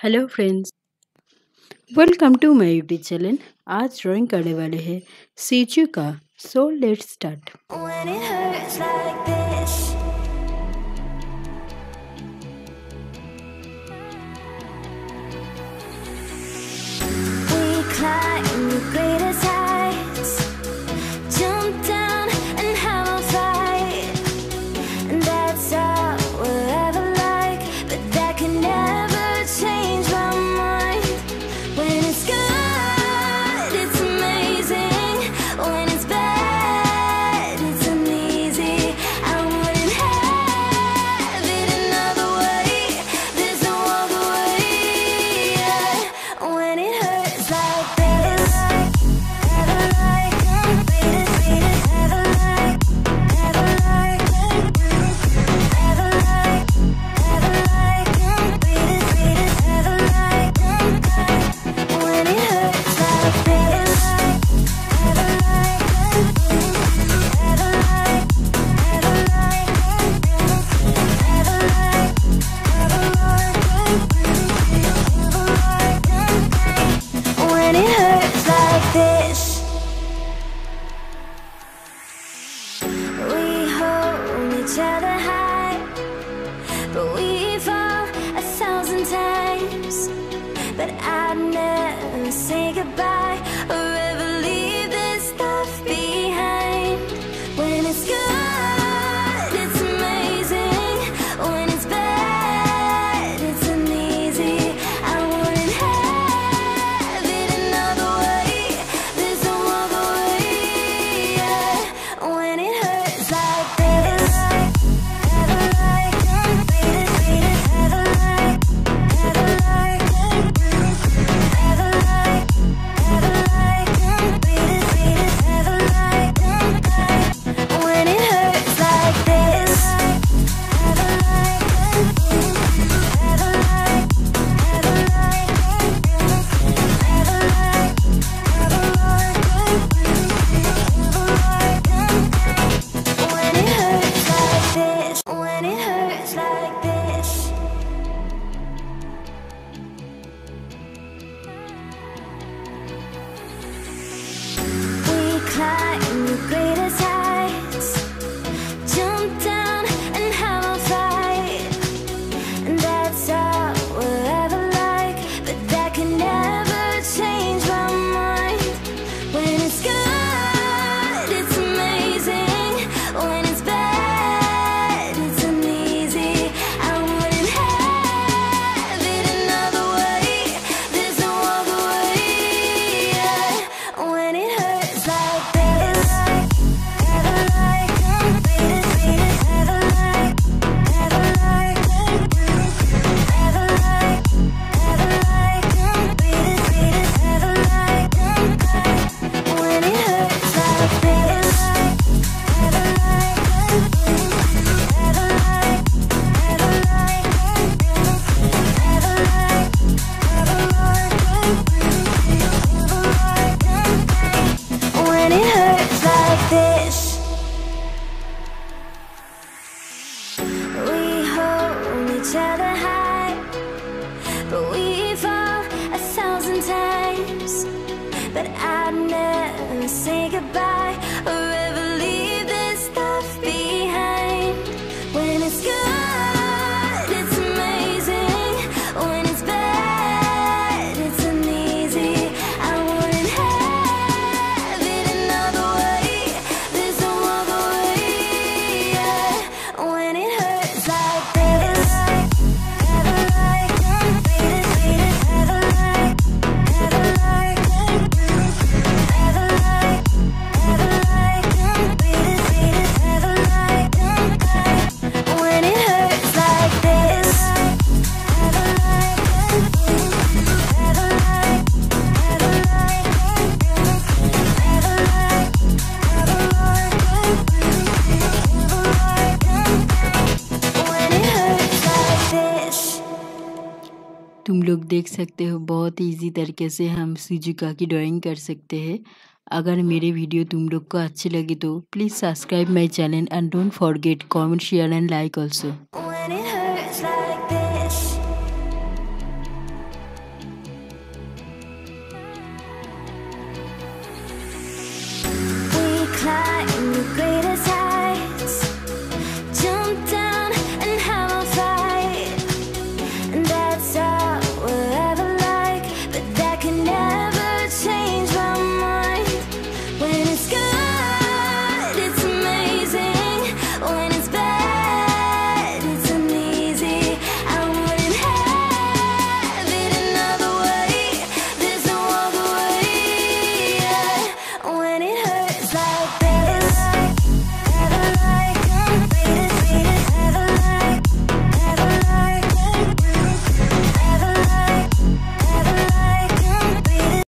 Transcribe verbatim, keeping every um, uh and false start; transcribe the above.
Hello friends, welcome to my YouTube channel. आज drawing करने वाले हैं सीजू का। So let's start. When it hurts like this, we climb the greatest heights, jump down and have a fight, and that's all we'll ever like. But that can never change my mind. When it's good, it's amazing. When it's bad, it's uneasy. I wouldn't have it another way. There's no other way. Yeah. When it hurts like this, never like, never like, never like, never like, never like, never like, never like. When it hurts like this, never like, never like, never like, never like, never like. When it hurts like this, we hold each other high, but we fall a thousand times. But I'd never say goodbye or ever leave this stuff behind. When it's good, it's amazing. When it's bad, it's uneasy. I wouldn't have it another way. There's no other way. Yeah. When it hurts like this, never like, never like, never like, never like, never like, never like. When it hurts like this, never like, never like, never like, never like, never like. When it hurts like this, when it hurts like this. We climb the greatest heights, jump down and have a fight, and that's all we'll ever like. But that can never change my mind. When it's good, it's amazing. When it's bad, it's uneasy. I wouldn't have it another way. There's no other way. Yeah. When it hurts like this, never like, never like, never like, never like, never like, never like. When it hurts like this, never like, never like, never like, never like, when it hurts like this, we hold each other high, but we fall a thousand times. But I'd never say goodbye or ever leave this stuff behind. When it's good, it's amazing. When it's bad, it's uneasy. I wouldn't have it another way. There's no other way. Yeah. When it hurts like this, never like, never like, never like, never like, never like, never like. When it hurts like this, never like, never like, never like, never like, when it hurts like this. तुम लोग देख सकते हो बहुत ही easy तरीके से हम सीजुका की ड्राइंग कर सकते हैं। अगर मेरे वीडियो तुम लोग को अच्छी लगी तो please subscribe my channel and don't forget comment share and like also.